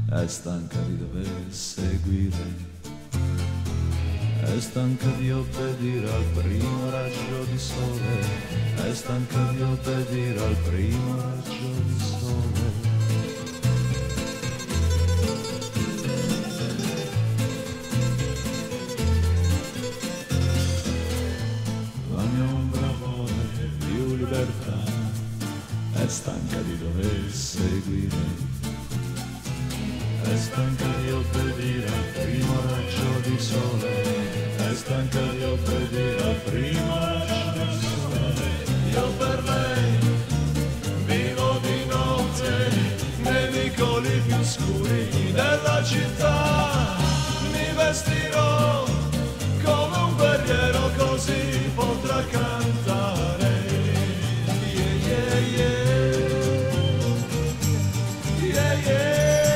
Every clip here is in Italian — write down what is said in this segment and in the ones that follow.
è stanca di dover seguire, è stanca di obbedire al primo raggio di sole, è stanca di obbedire al primo raggio di sole. La mia ombra vuole più libertà, è stanca di dover seguire, è stanca di obbedire al primo raggio di sole, è stanca di obbedire al primo raggio di sole. Io per lei vivo di notte nei vicoli più scuri della città, mi vestirò come un guerriero così potrà cantare. Yeah, yeah, yeah. Yeah, yeah.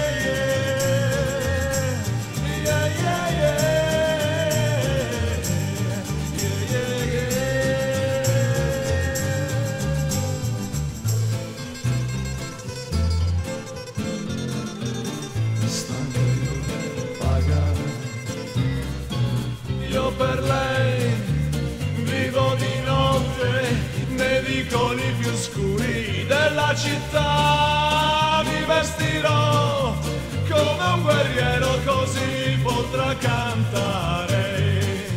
Io per lei vivo di notte nei vicoli più scuri della città, mi vestirò come un guerriero così potrà cantare.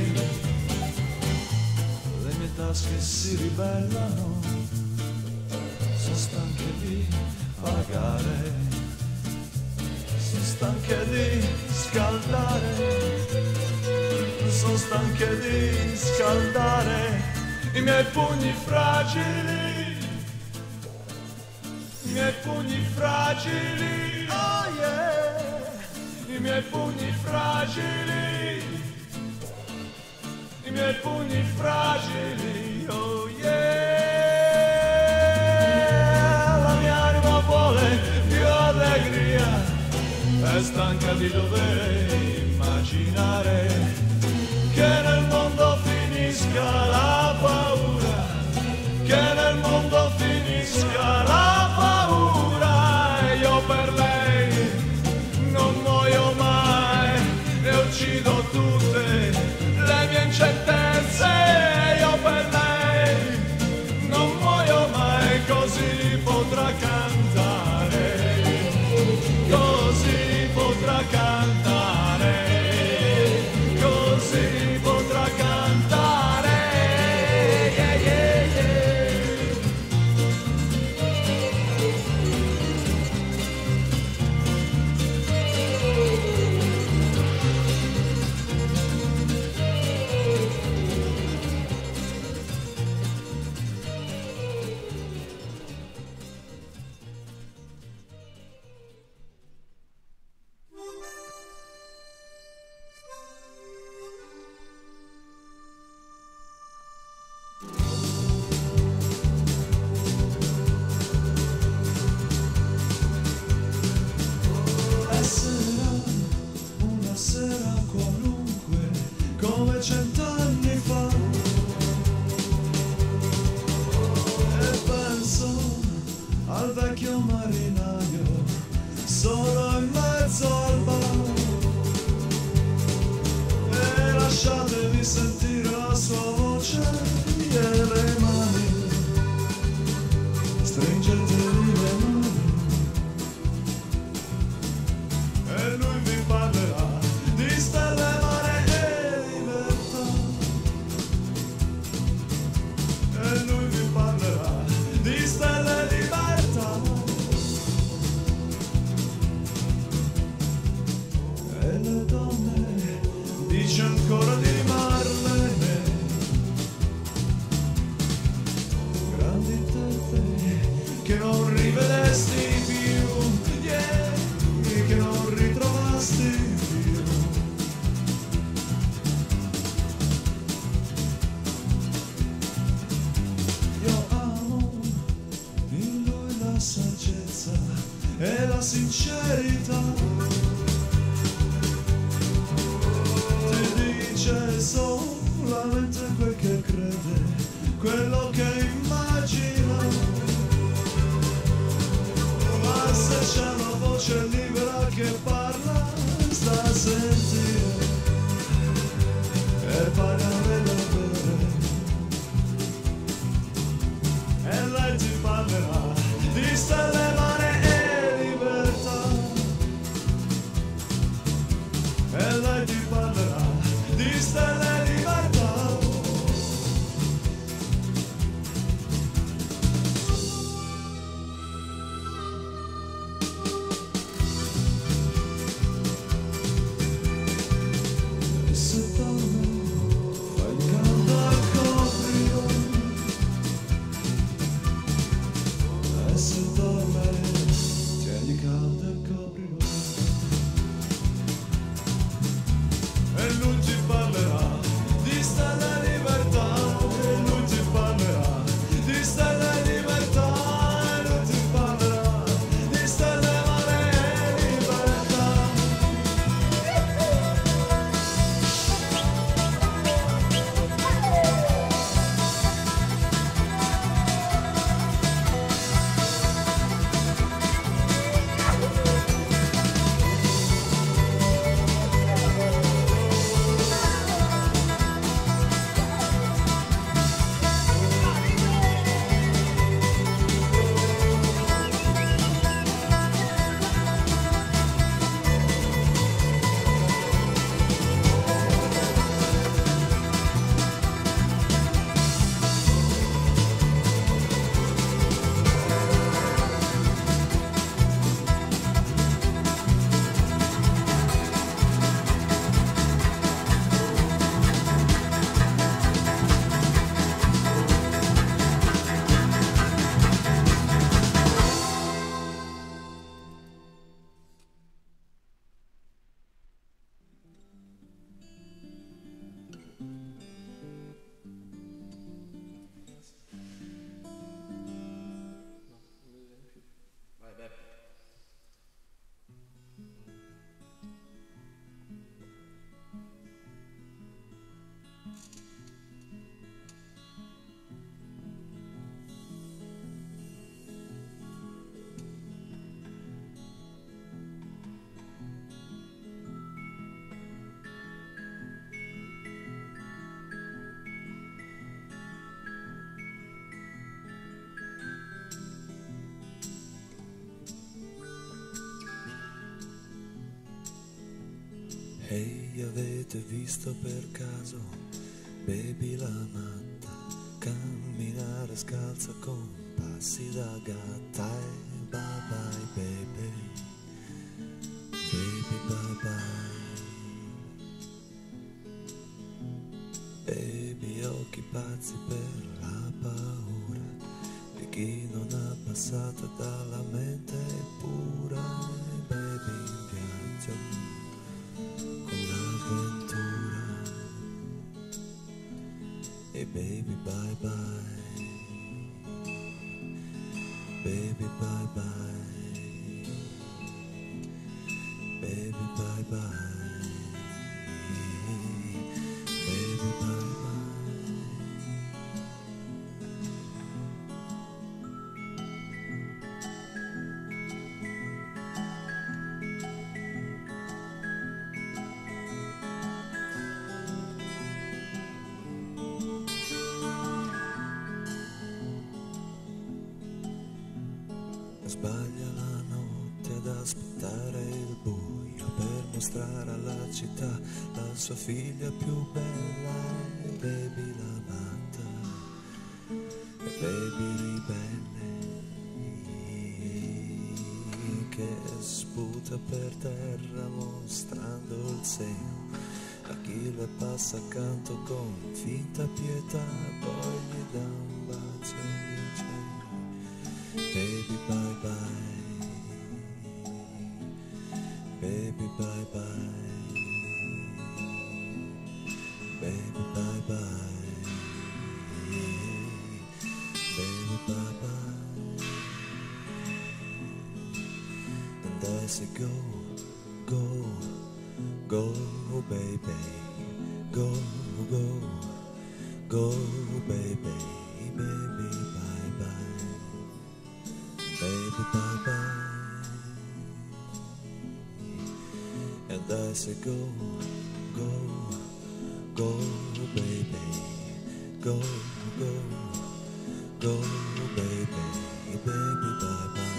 Le mie tasche si ribellano, sono stanche di pagare, sono stanche di scaldare, sono stanche di scaldare i miei pugni fragili, i miei pugni fragili, oh yeah, i miei pugni fragili, i miei pugni fragili, oh yeah. La mia anima vuole più allegria, è stanca di dover immaginare che nel mondo finisca la paura, che nel mondo finisca la paura. E io per lei non muoio mai, ne uccido tutte le mie incertezze. E io per lei non muoio mai, così potrà cantare, così potrà cantare, così potrà cantare, yeah, yeah, yeah. Una sera qualunque, come 100 anni fa, e penso al vecchio marinaio solo in mezzo al bar, e lasciatemi sentire la sua voce e le mani, stringetevi le mani, e lui vi parlerà di stelle, mare e libertà, e lui vi parlerà di stelle e libertà, e le donne dice ancora di Marlene, grandi tette che non rivedesti più, yeah, che non ritrovasti più. Io amo in lui la saggezza e la sincerità, ti dice solamente quel che crede, quello che immagina, ma se c'è una voce libera che parla di stelle, mare e libertà. E lei ti parlerà di stelle e libertà. E lui ci parlerà di stella e libertà. E lui ci parlerà di stella e libertà. E lui ci parlerà di stelle, mare e libertà. Ehi, avete visto per caso Baby la matta camminare scalza con passi da gatta? E bye bye baby, baby bye bye. Baby, occhi pazzi per la paura di chi non ha passato dalla mente pura. E baby in viaggio con l'avventura. E baby bye bye, baby bye bye, baby bye bye, baby bye bye. Sbaglia la notte ad aspettare il buio per mostrare alla città la sua figlia più bella. E baby la matta, e baby ribelle che sputa per terra mostrando il seno a chi le passa accanto con finta pietà. Poi gli dà un bacio e dice baby bye bye, baby bye bye, baby bye bye, baby bye bye. And I say go, go, go baby, go, go, go baby, baby bye bye, baby bye bye. And I say go, go, go baby, go, go, go baby, baby bye bye.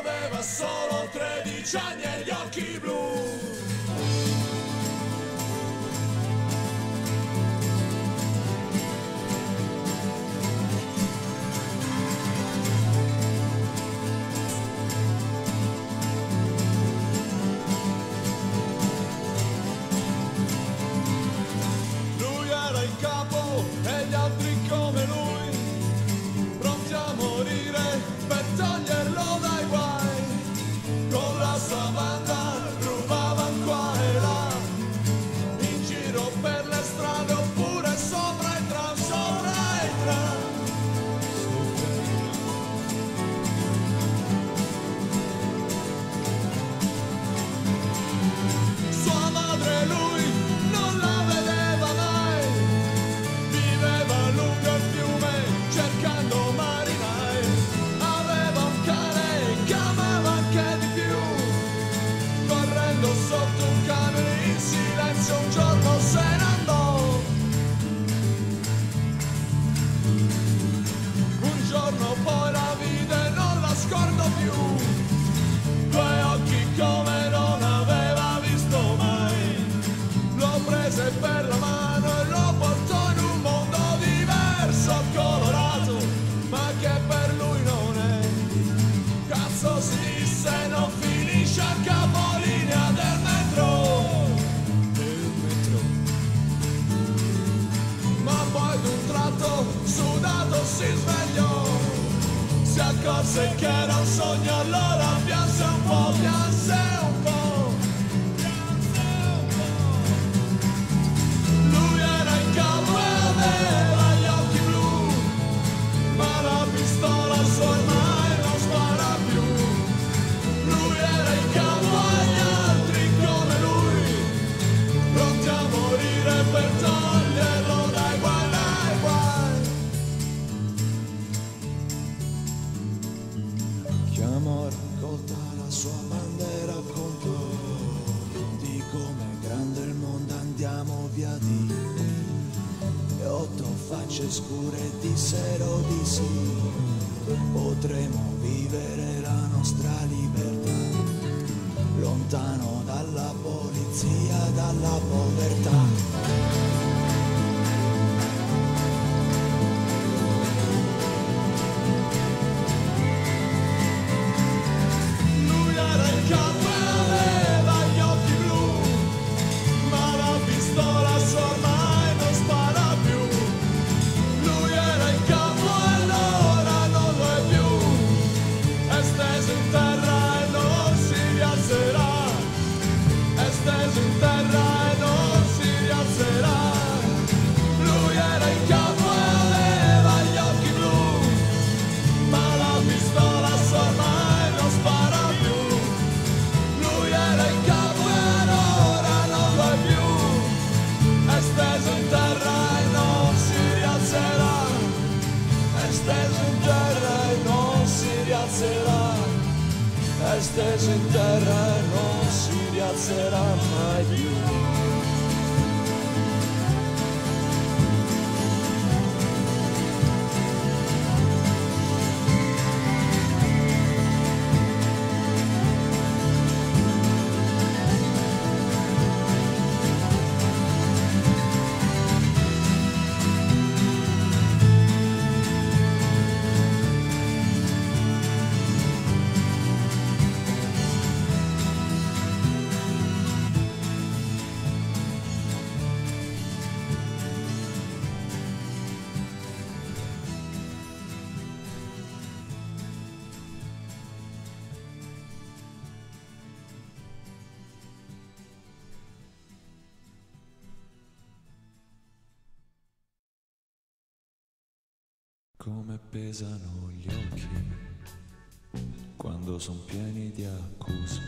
aveva solo 13 anni e gli occhi blu. E gli altri come lui, pronti a morire per toglierlo dai guai. Con la sua banda rubavano qua e là, in giro per le strade oppure sopra i tram, sopra i tram. Sua madre lui non la vedeva mai, viveva lungo il fiume cercando marinai. Aveva un cane che amava anche di più, correndo sotto un camion in silenzio un giorno se ne andò. Un giorno poi la vide e non la scordò più, due occhi come non aveva visto mai. Lo prese per la mano e lo portò in un mondo diverso, colorato, ma che per lui non è. Cazzo si disse, non finisce a capolinea del metro. Ma poi d'un tratto sudato si svegliò, si accorse che era un sogno, allora pianse un po', pianse un po'. Lui era in campo e aveva gli occhi blu, ma la pistola sua ormai non spara più. Lui era in campo e gli altri come lui, pronti a morire per toglierlo dai guai, dai guai. Chiamò, raccolta la sua bandiera, raccontò di com'è grande il mondo, andiamo via di qui. E 8 facce scure dissero di sì, potremo vivere la nostra libertà, lontano dalla polizia, dalla povertà. Lui era in campo e aveva gli occhi blu, ma la pistola sua ormai non spara più. Lui era in campo e allora non lo è più, è steso in terra e non si rialzerà, è steso in terra e non si rialzerà. Lui era in campo e aveva gli occhi blu, ma la pistola sua ormai non spara più. Lui era in campo e allora non lo è più, è steso in terra e non si rialzerà, è steso in terra e non si rialzerà, è steso in terra e non si rialzerà mai più. Come pesano gli occhi quando son pieni di accuse,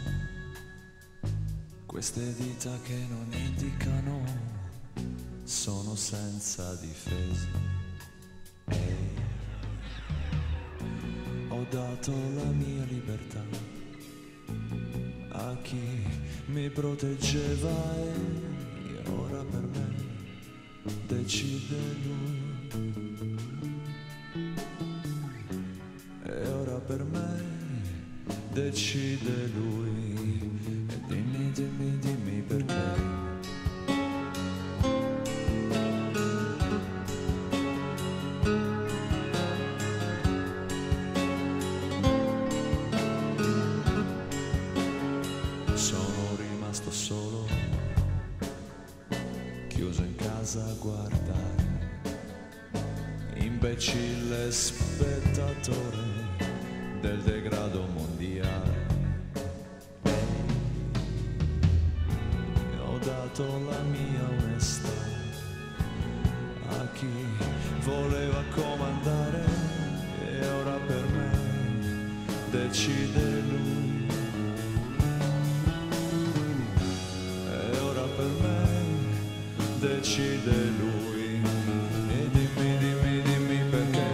queste dita che non indicano sono senza difesa. Ho dato la mia libertà a chi mi proteggeva e ora per me decide lui. E ora per me decide lui. E dimmi, dimmi, dimmi perché. Sono rimasto solo, chiuso in casa a guardare, imbecille spettatore del degrado mondiale. Ho dato la mia onestà a chi voleva comandare e ora per me decide lui. E ora per me decide lui. E dimmi, dimmi, dimmi perché.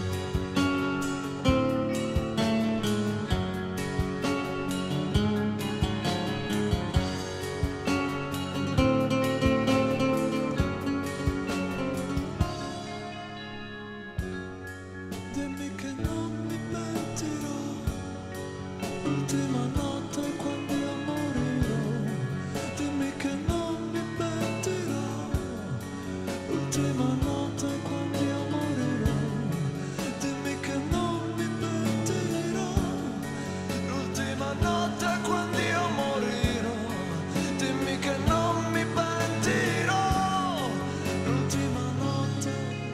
Dimmi che non mi pentirò l'ultima notte quando io morirò. Dimmi che non mi pentirò l'ultima notte quando io morirò. Dimmi che non mi pentirò l'ultima notte quando io morirò. Dimmi che non mi pentirò l'ultima notte.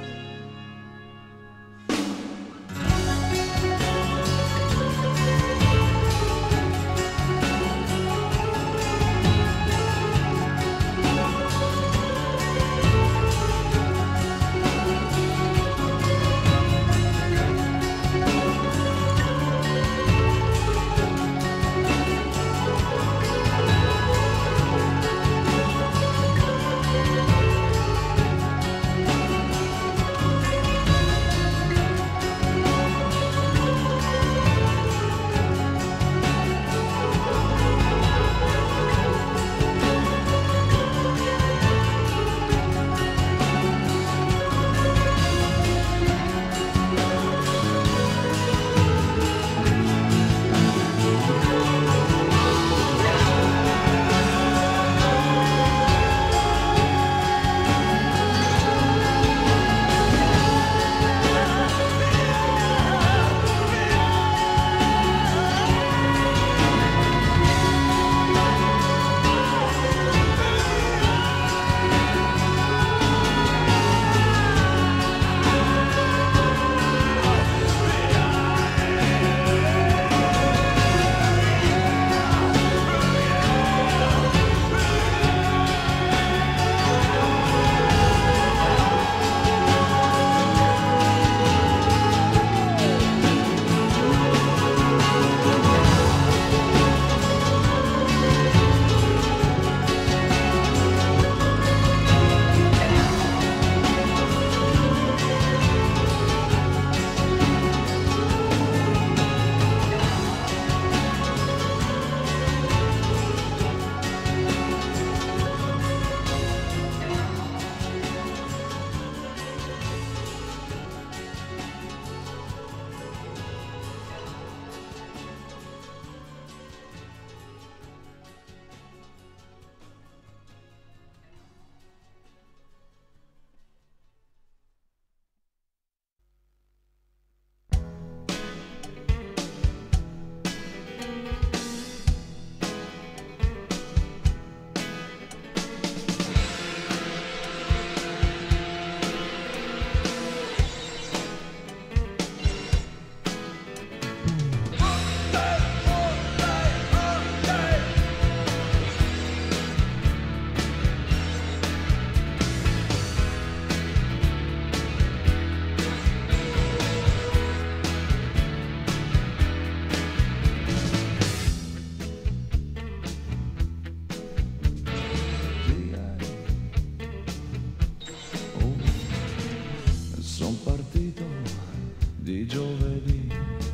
Di giovedì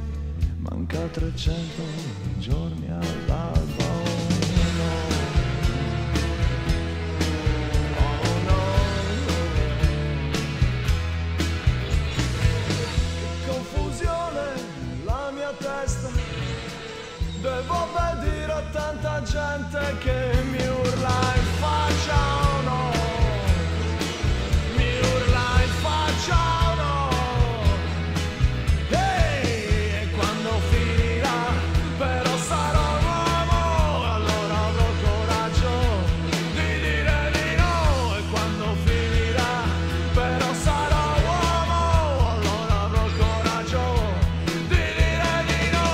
manca 300 giorni all'alba. Oh no, che confusione la mia testa Devo obbedire a tanta gente che mi urla in faccia o no, mi urla in faccia o no. Ehi, e quando finirà però sarò un uomo, allora avrò coraggio di dire di no. E quando finirà però sarò uomo, allora avrò coraggio di dire di no.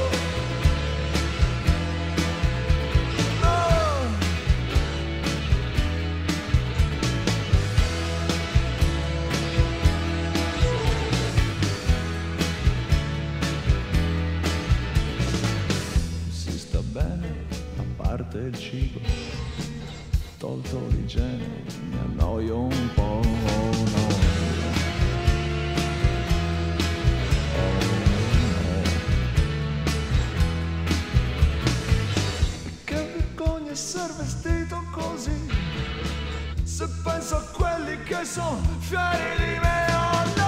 Si sta bene, a parte il cibo, tolto l'igiene, mi annoio un po', oh no. Oh no. Che vergogna essere vestito così, se penso a quelli che sono fieri di me, oh no.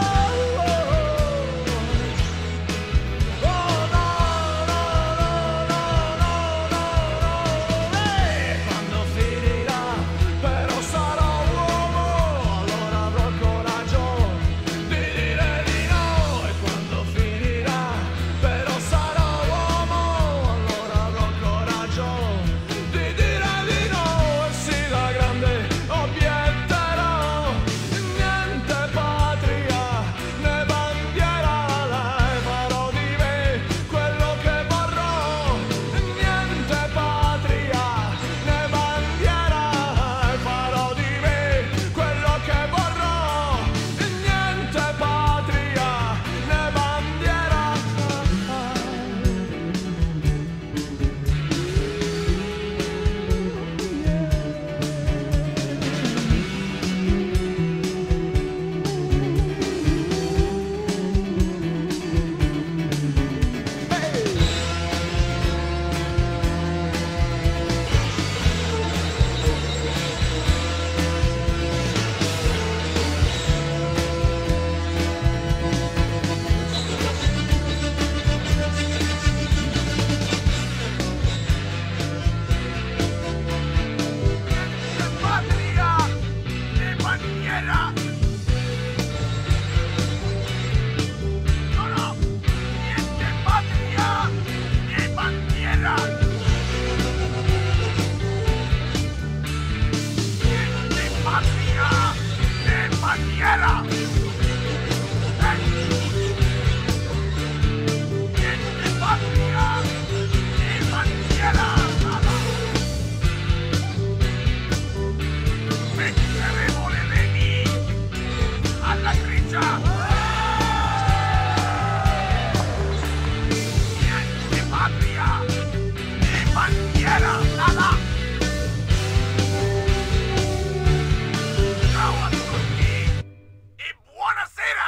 Oh no, no, no, no, no, no, no. Quando finirà però sarò uomo, allora avrò coraggio di dire di no. E quando finirà però sarò uomo, allora avrò coraggio di dire di no. E sì, da grande obietterò, niente patria né bandiera, e farò di me quello che vorrò. Niente patria né bandiera, e farò di me quello che vorrò. Niente patria né bandiera. Patria né bandiera. No, no, niente patria né bandiera. Niente patria né bandiera. Niente patria né bandiera. Metteremo le reni alla grigia. Niente patria né bandiera, nada. Ciao a tutti e buonasera.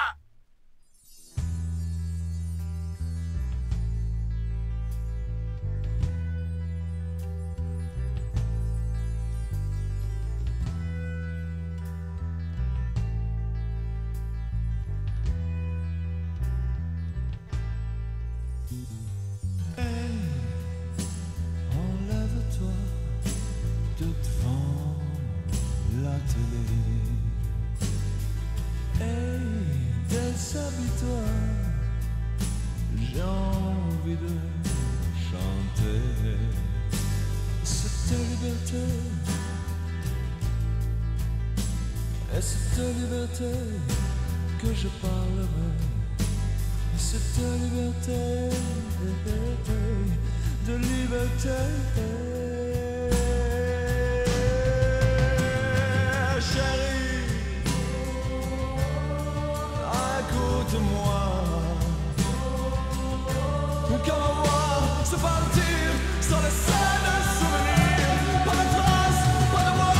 Enlève-toi devant la télé et déshabille-toi, j'ai envie de chanter. C'est ta liberté, et c'est ta liberté que je parlerai. C'est ta liberté, de liberté. Chérie, écoute-moi. Comment voir se partir sans laisser de souvenirs, pas de traces, pas de moi.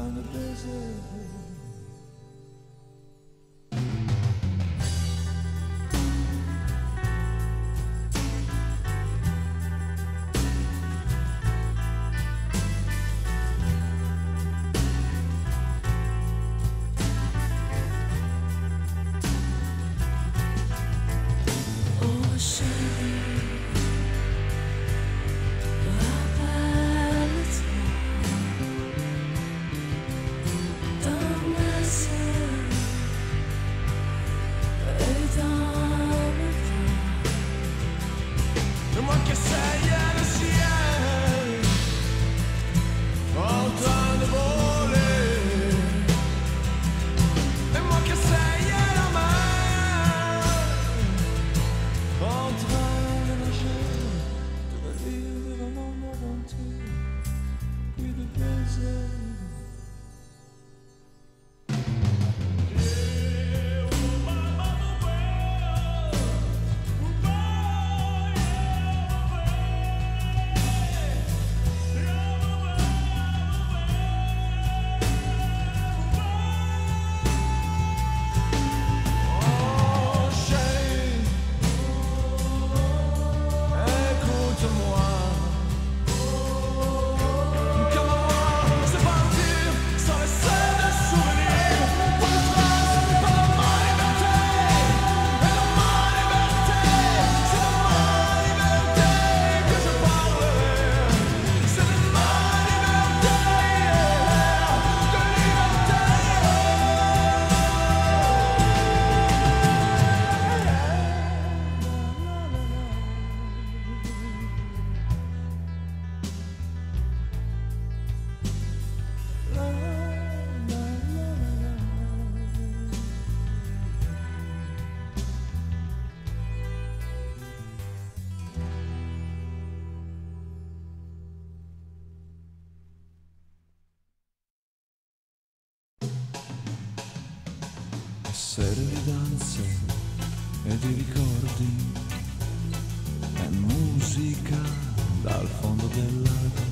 down the desert. Sere di danze e di ricordi e musica dal fondo del lago.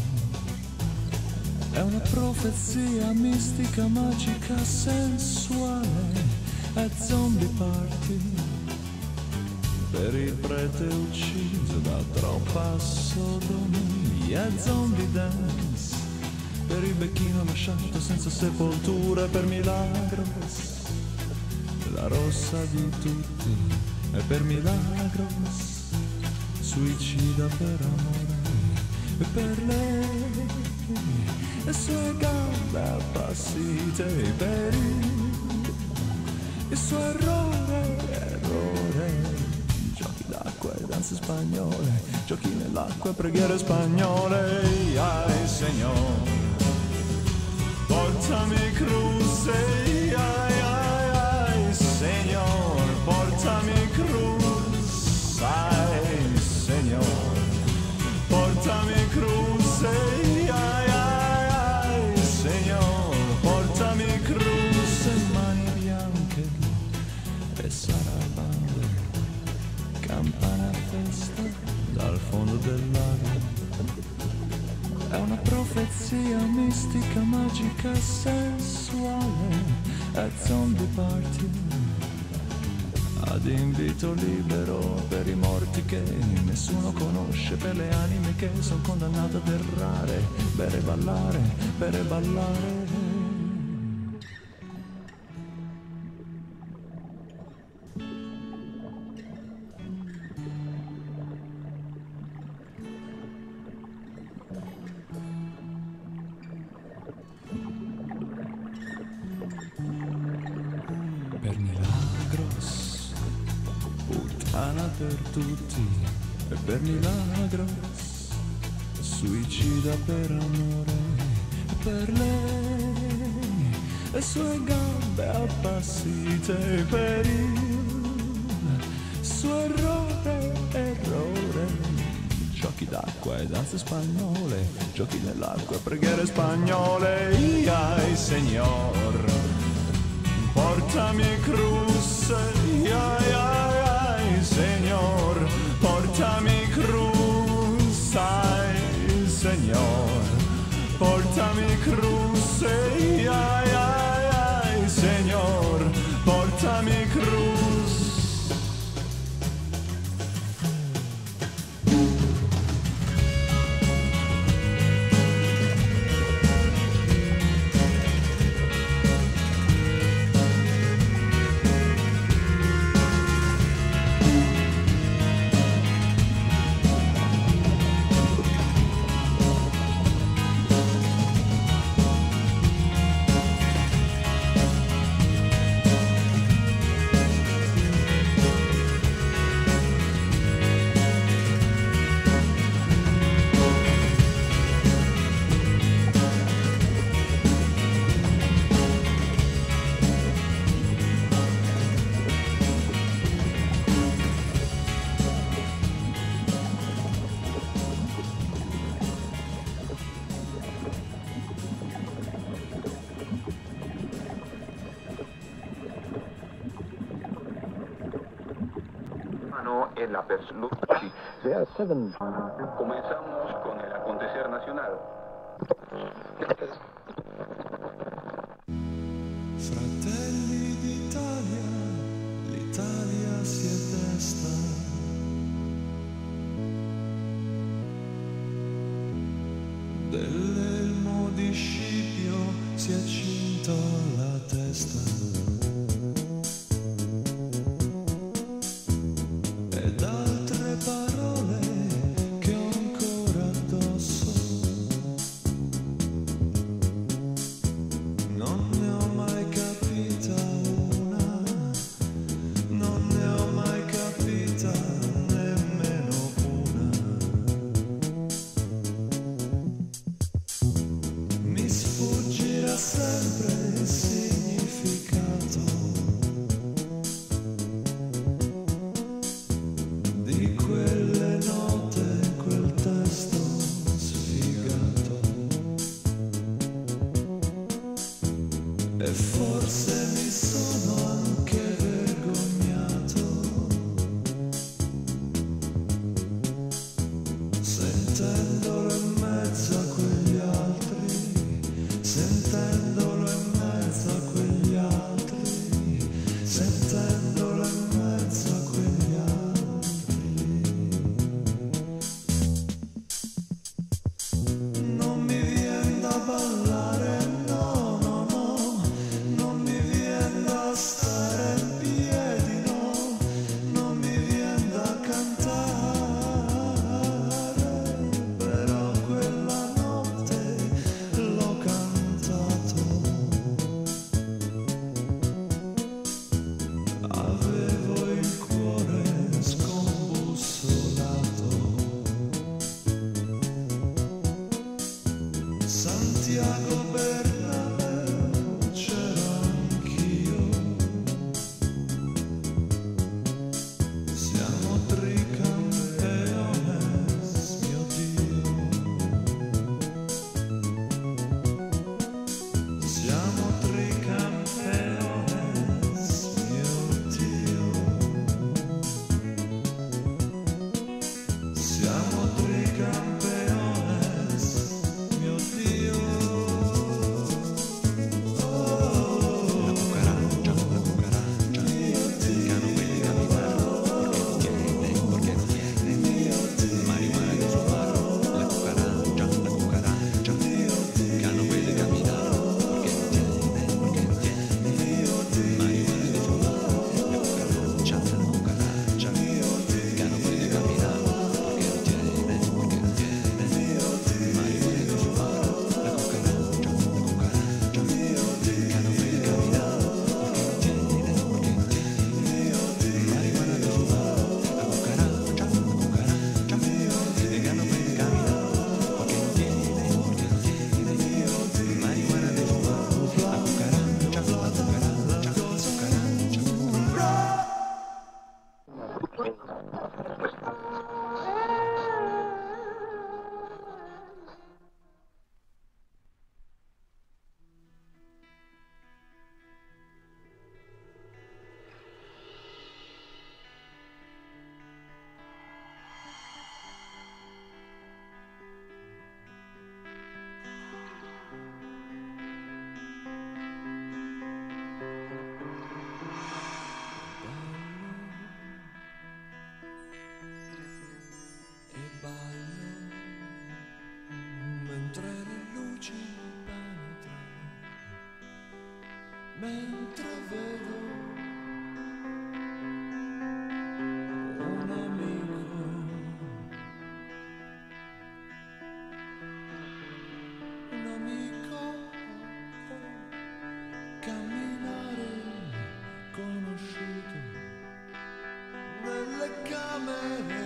È una profezia mistica, magica, sensuale. È zombie party per il prete ucciso da troppa sodomia. È zombie dance per il becchino lasciato senza sepoltura. Per Milagros la rossa di tutti, e per Milagros suicida per amore. E per lei le sue gambe appassite, per il suo errore. Giochi d'acqua e danze spagnole, giochi nell'acqua e preghiere spagnole. Ai Signor, portami cruce. Señor, portami cruz, ay, Señor, portami cruz, ay, ay, Señor, portami cruz. E mani bianche e sarabande, campana a festa dal fondo del lago. È una profezia mistica, magica, sensuale. È zombie party ad invito libero per i morti che nessuno conosce, per le anime che sono condannate ad errare, bere e ballare. Per Milagros, puttana per tutti, e per Milagros, suicida per amore. E per lei le sue gambe appassite, per il suo errore. Giochi d'acqua e danze spagnole, giochi nell'acqua e preghiere spagnole. Ay, Señor, portami cruz, ay, ay, Señor, portami cruz, ay, Señor, portami cruz, ay, humano es la persona. Comenzamos con el acontecer nacional. Fratelli d'Italia, l'Italia si è desta. Dell'elmo di Scipio si è cinto la testa. Ed altre parole che ho ancora addosso. Non ne ho mai capita una, non ne ho mai capita nemmeno una. Mi sfuggirà sempre il significato di quelle note, quel testo sfigato. E forse mi sono anche vergognato, sentendolo in mezzo a quegli altri, sentendolo in mezzo a quegli altri, sentendolo in mezzo a quegli altri. Non mi viene da ballare, no, no, no, non mi viene da stare in piedi, no, non mi viene da cantare, però quella notte l'ho cantato. Avevo il cuore scombussolato. Santiago Bernabéu c'ero anch'io. Siamo tricampeones, mio Dio. Siamo tricampeones, mio Dio. Siamo tricampeones, mio Dio. La cucaracha, mio Dio. No puede caminar porque no tiene marihuana que fumar. La cucaracha, que no puede caminar porque no tiene marihuana que fumar. La cucaracha, que no puede caminar porque no tiene marihuana que fumar. La cucaracha, que no puede caminar porque no tiene marihuana que fumar. La cucaracha, que no puede caminar porque no tiene marihuana que fumar. La e ballo mentre le luci penetrano, mentre vedo un amico camminare conosciuto nelle camere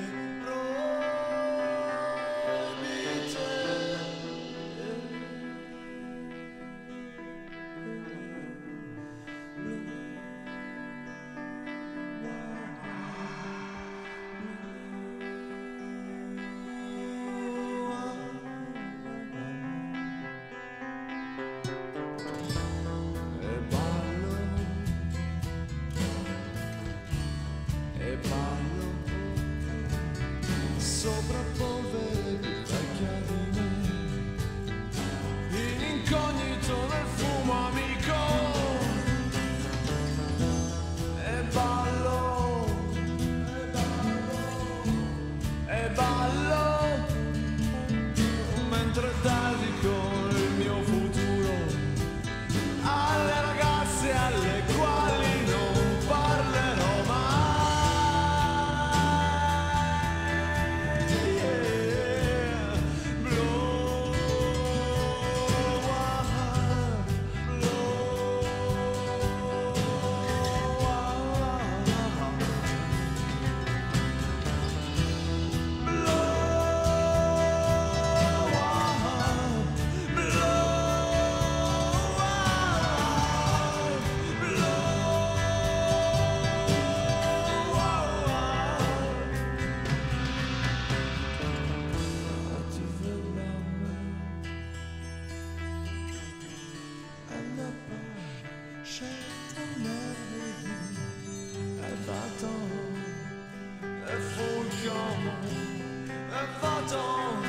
e ballo et va-t'en.